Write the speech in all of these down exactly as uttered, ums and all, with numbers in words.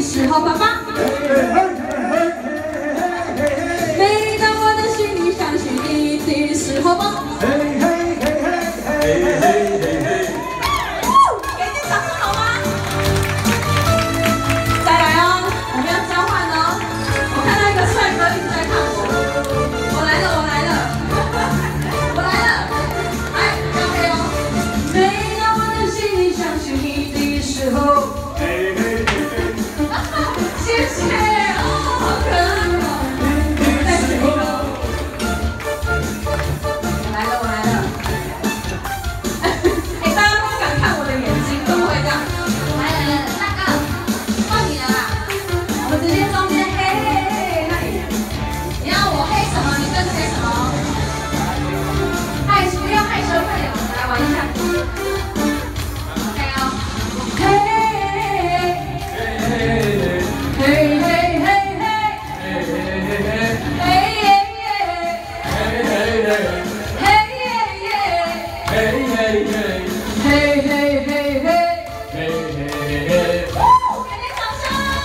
时候，爸爸。每当我的心里想起你的时候，爸爸。给点掌声好吗？再来哦，我们要交换哦。我看到一个帅哥一直在看我，我来了，我来了，我来了，来交配哦。每当我的心里想起你的时候，谢谢哦，好可爱哦。再选一个，来了，我来了。哎，大家都不敢看我的眼睛，怎么会这样？来来来，大哥，换你了啦。我们直接中间黑黑黑那里。你要我黑什么，你跟着黑什么。害不要害羞，快点，我们来玩一下。OK 哦，嘿。嘿嘿嘿嘿，嘿嘿嘿嘿，嘿耶耶，嘿嘿嘿，嘿耶耶，嘿嘿嘿，嘿嘿嘿嘿，嘿嘿嘿，哦，给点掌声！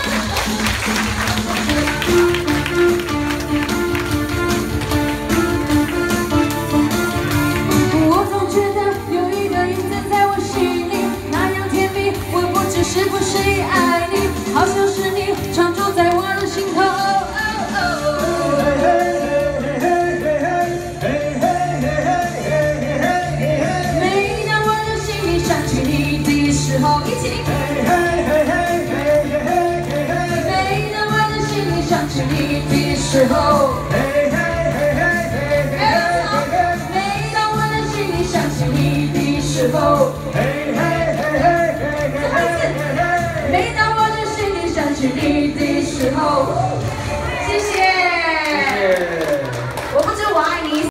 我总觉得有一个影子在我心里，那样甜蜜，我不知是不是已爱你。好像是你常住在我的心头。每当我的心里想起你的时候，一起。每当我的心里想起你的时候，每当我的心里想起你的时候，每当